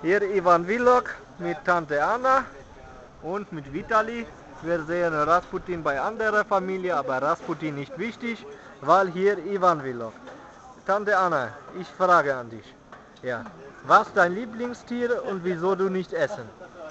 Hier Ivan Vlog mit Tante Anna und mit Vitali. Wir sehen Rasputin bei anderer Familie, aber Rasputin nicht wichtig, weil hier Ivan Vlog. Tante Anna, ich frage an dich. Ja. Was ist dein Lieblingstier und wieso du nicht essen?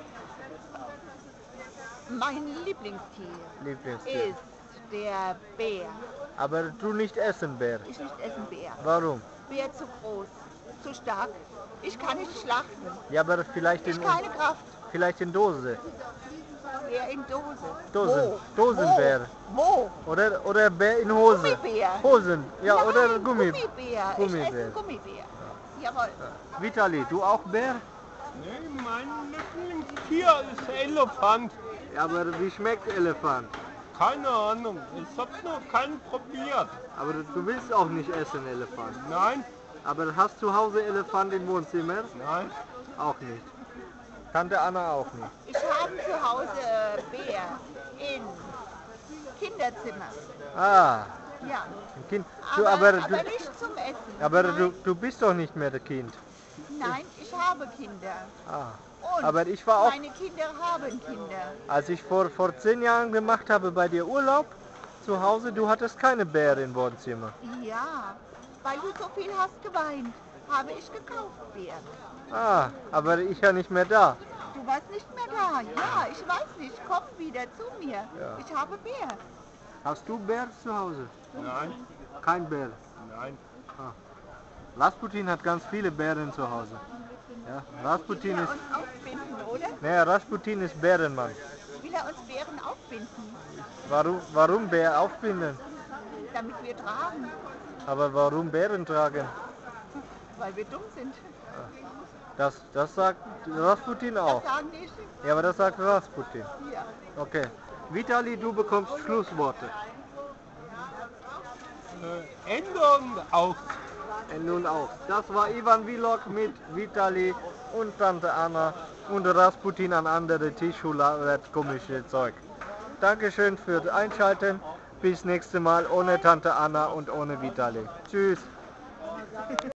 Mein Lieblingstier Lieblingstier. ist der Bär. Aber du nicht essen, Bär. Ich nicht essen Bär. Warum? Bär zu groß, zu stark. Ich kann nicht schlachten. Ja, aber vielleicht Ich keine Kraft. vielleicht in Dose. Bär in Dose. Dosen. Wo? Dosenbär. Wo? Oder Bär in Hose. Gummibär. Hosen. Ja, Nein, oder Gummibär. Ich Gummibär. esse Gummibär. Jawohl. Vitali, du auch Bär? Nee, mein Lieblingstier ist Elefant. Ja, aber wie schmeckt Elefant? Keine Ahnung, ich hab's noch keinen probiert. Aber du willst auch nicht essen, Elefant. Nein, Aber hast zu Hause Elefant im Wohnzimmer? nein. Auch nicht. Tante Anna auch nicht. Ich habe zu Hause Bär im Kinderzimmer. Ah, Ja. ein Kind. Aber nicht zum Essen. Aber Nein. du bist doch nicht mehr das Kind. Nein, ich habe Kinder. Ah. Und Aber ich war auch, meine Kinder haben Kinder. als ich vor 10 Jahren gemacht habe bei dir Urlaub zu Hause, du hattest keine Bären im Wohnzimmer. Ja, weil du so viel hast geweint, habe ich gekauft Bären. Ah, aber ich ja nicht mehr da. Du warst nicht mehr da. Ja, ich weiß nicht. Komm wieder zu mir. Ja. Ich habe Bär. Hast du Bär zu Hause? Nein, Kein Bär. nein. Rasputin hat ganz viele Bären zu Hause. Ja, Rasputin Will er ist, uns aufbinden, oder? naja, Rasputin ist Bärenmann. Will er uns Bären aufbinden, Warum Bär aufbinden? damit wir tragen, Aber warum Bären tragen? weil wir dumm sind? Das sagt Rasputin Das auch. sagen die. Ja, aber das sagt Rasputin. Ja. Okay. Vitali, du bekommst Schlussworte. Ändern aus. Nun auch. Das war Ivan Vlog mit Vitali und Tante Anna und Rasputin an andere Tischhula komische Zeug. Dankeschön fürs Einschalten. Bis nächste Mal ohne Tante Anna und ohne Vitali. Tschüss.